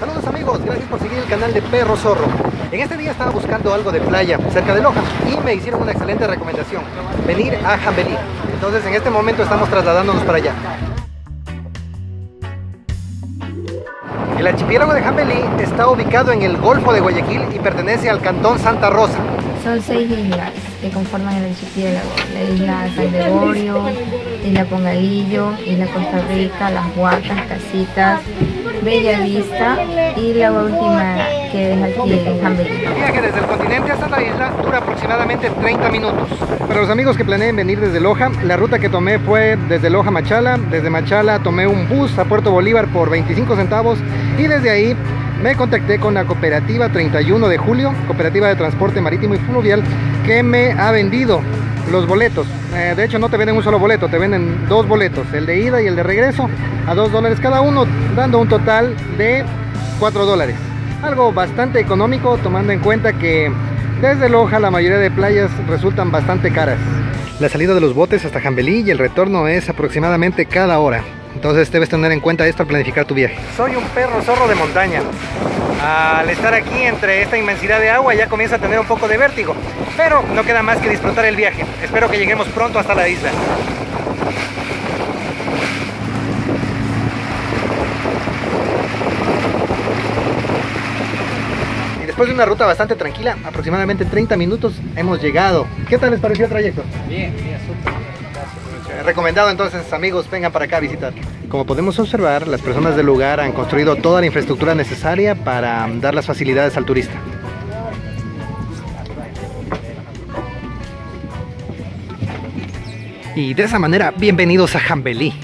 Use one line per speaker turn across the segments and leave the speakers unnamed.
Saludos amigos, gracias por seguir el canal de Perro Zorro. En este día estaba buscando algo de playa cerca de Loja y me hicieron una excelente recomendación: venir a Jambelí. Entonces en este momento estamos trasladándonos para allá. El archipiélago de Jambelí está ubicado en el Golfo de Guayaquil y pertenece al cantón Santa Rosa.
Son 6 islas que conforman el archipiélago: la isla San Gregorio, isla Pongalillo, isla Costa Rica, Las Huacas, Casitas, Bella Vista y la última que es aquí en Jambelí.
El viaje desde el continente hasta la isla dura aproximadamente 30 minutos. Para los amigos que planeen venir desde Loja, la ruta que tomé fue desde Loja a Machala. Desde Machala tomé un bus a Puerto Bolívar por 25 centavos y desde ahí me contacté con la cooperativa 31 de Julio, cooperativa de transporte marítimo y fluvial, que me ha vendido los boletos. De hecho no te venden un solo boleto, te venden dos boletos, el de ida y el de regreso, a $2 cada uno, dando un total de $4. Algo bastante económico, tomando en cuenta que desde Loja la mayoría de playas resultan bastante caras. La salida de los botes hasta Jambelí y el retorno es aproximadamente cada hora. Entonces debes tener en cuenta esto al planificar tu viaje. Soy un perro zorro de montaña. Al estar aquí entre esta inmensidad de agua ya comienza a tener un poco de vértigo, pero no queda más que disfrutar el viaje. Espero que lleguemos pronto hasta la isla. Y después de una ruta bastante tranquila, aproximadamente 30 minutos, hemos llegado. ¿Qué tal les pareció el trayecto?
Bien, súper.
Recomendado, entonces amigos, vengan para acá a visitar. Como podemos observar, las personas del lugar han construido toda la infraestructura necesaria para dar las facilidades al turista. Y de esa manera, bienvenidos a Jambelí.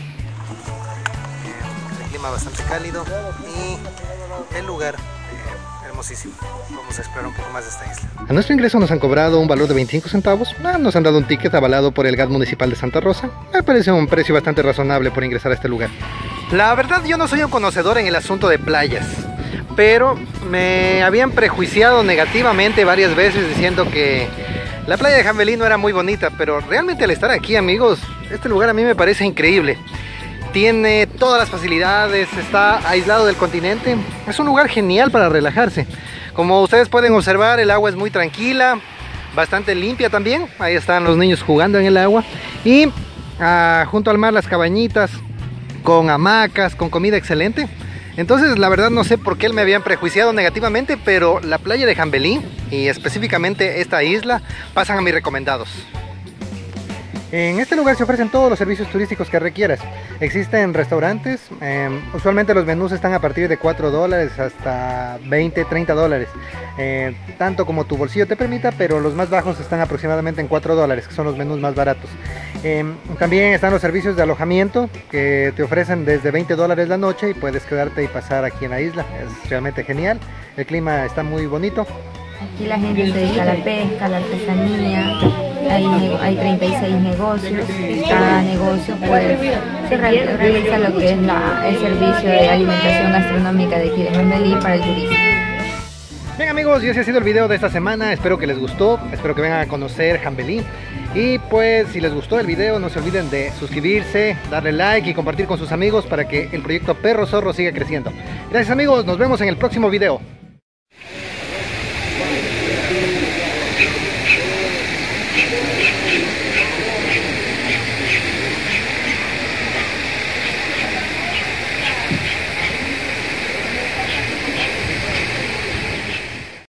El clima bastante cálido y el lugar hermosísimo. Vamos a explorar un poco más de esta isla. A nuestro ingreso nos han cobrado un valor de 25 centavos. Nos han dado un ticket avalado por el GAT municipal de Santa Rosa. Me parece un precio bastante razonable por ingresar a este lugar. La verdad, yo no soy un conocedor en el asunto de playas, pero me habían prejuiciado negativamente varias veces diciendo que la playa de Jambelí no era muy bonita, pero realmente al estar aquí, amigos, este lugar a mí me parece increíble. Tiene todas las facilidades, está aislado del continente, es un lugar genial para relajarse. Como ustedes pueden observar, el agua es muy tranquila, bastante limpia también. Ahí están los niños jugando en el agua y junto al mar las cabañitas con hamacas, con comida excelente. Entonces la verdad no sé por qué me habían prejuiciado negativamente, pero la playa de Jambelí y específicamente esta isla pasan a mis recomendados. En este lugar se ofrecen todos los servicios turísticos que requieras. Existen restaurantes, usualmente los menús están a partir de $4 hasta $20, $30, tanto como tu bolsillo te permita, pero los más bajos están aproximadamente en $4, que son los menús más baratos. También están los servicios de alojamiento que te ofrecen desde $20 la noche y puedes quedarte y pasar aquí en la isla. Es realmente genial, el clima está muy bonito.
Aquí la gente se dedica a la pesca, a la artesanía, hay 36 negocios, cada negocio se realiza lo que es el servicio de alimentación gastronómica de aquí de Jambelí para el turista.
Bien amigos, y ese ha sido el video de esta semana, espero que les gustó, espero que vengan a conocer Jambelí. Y pues si les gustó el video no se olviden de suscribirse, darle like y compartir con sus amigos para que el proyecto Perro Zorro siga creciendo. Gracias amigos, nos vemos en el próximo video.